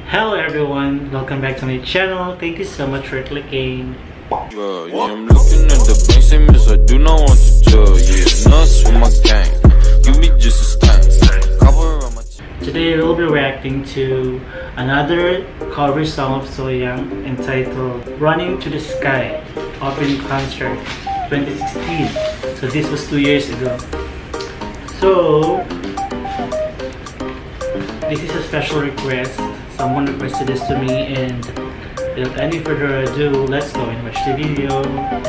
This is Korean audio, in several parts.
Hello everyone, welcome back to my channel. Thank you so much for clicking. I'm looking at the bank, same as I do not want to tell you. Nuts with my gang, you be just a stain. Cover on my Today we'll be reacting to another cover song of Sohyang entitled Running to the Sky, opening concert 2016. So this was 2 years ago. So this is a special request. Someone requested this to me, and without any further ado, let's go and watch the video.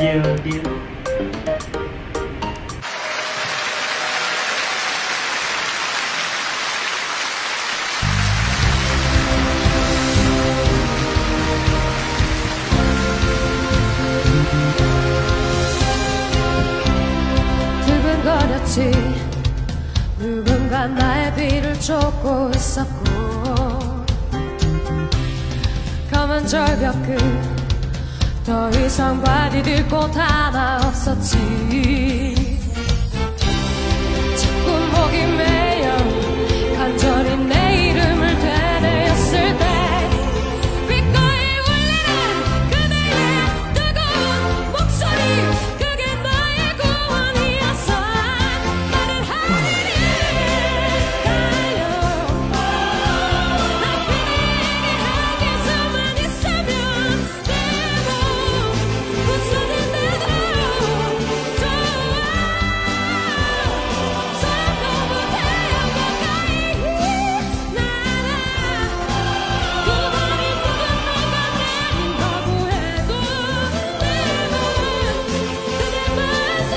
두근거렸지. 누군가 나의 비를 쫓고 있었고, 검은 절벽 끝 더 이상 발디딜 곳 하나 없었지. 자꾸 목이 메여 간절히 내 이름을 되뇌었을 때 빛거리 울리는 그대의 뜨거운 목소리, 그게 나의 구원이었어. 나는 하늘을 달려 나 그대에게 향해서만 있으면 되고, 부서질 때도 좋아. 손도 못해요 가까이 나라. 두 번이 누군가가 내린다고 해도 내맘은 그대만서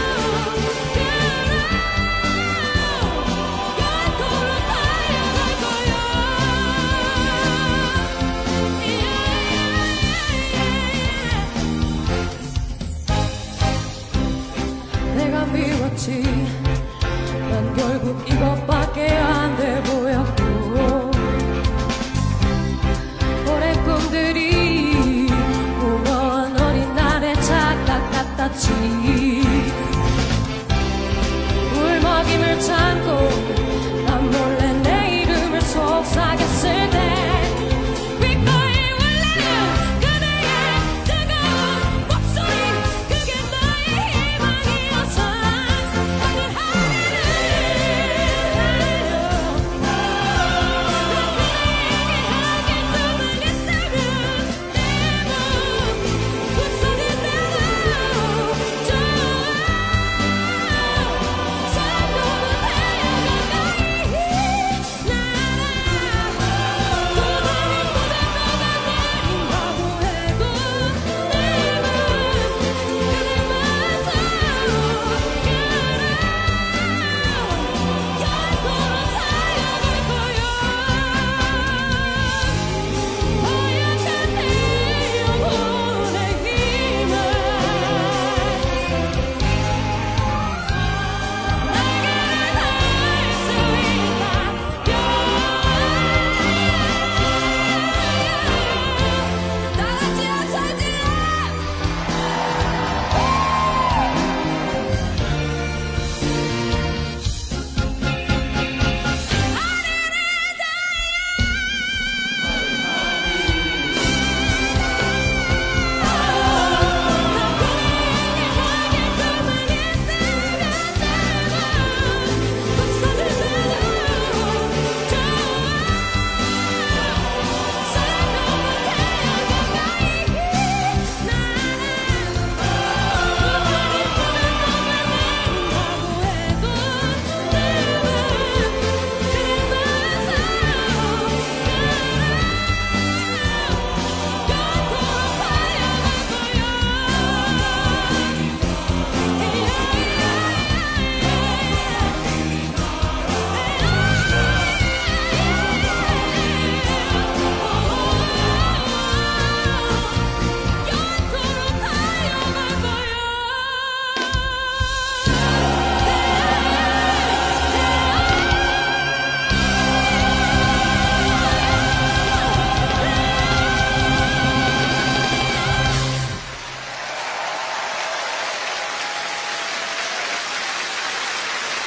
열도로 달려갈 거야. 내가 미웠지. 난 결국 이것밖에 안 돼 보였고, 오랜 꿈들이 무거운 어린 날의 착각 같았지. 울먹임을 참고 난 몰래 내 이름을 속삭였을 때 빛거리 울리는 그대의 뜨거운 목소리, 그게 나의 희망이었어. 나는 하늘을 달려 나 그대에게 향해서만 있으면 되고, 부서질 때도 좋아. 손도 못해요 가까이 나라. 두 번이 누군가가 내린다고 해도 내맘은 그대만서 열도로 달려갈 거야. 허약한 내 영혼의 힘을 내게를 할수 있다면 나같이 없어질래.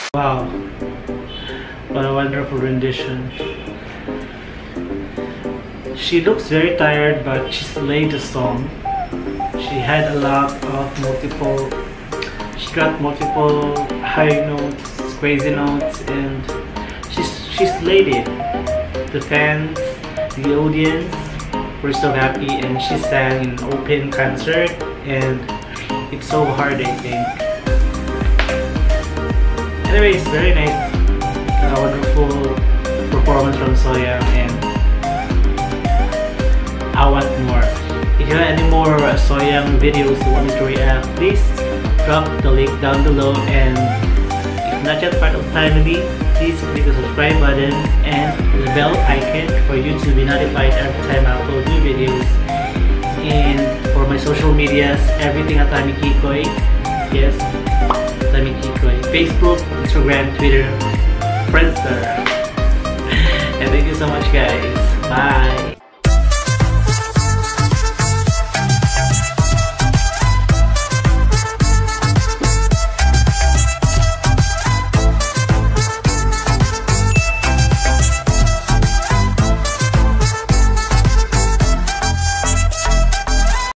Wow, what a wonderful rendition. She looks very tired, but she slayed the song. She had a lot of she got multiple high notes, crazy notes, and she slayed it. The fans, the audience were so happy, and she sang in an open concert, and it's so hard, I think. Anyway, it's very nice, wonderful performance from Sohyang, and I want more. If you have any more Sohyang videos you want me to react, please drop the link down below, and if not yet part of family, please click the subscribe button and the bell icon for you to be notified every time I upload new videos. And for my social medias, everything at TammyKikoy. Yes, TammyKikoy. Facebook, Instagram, Twitter, Friendster. And thank you so much, guys.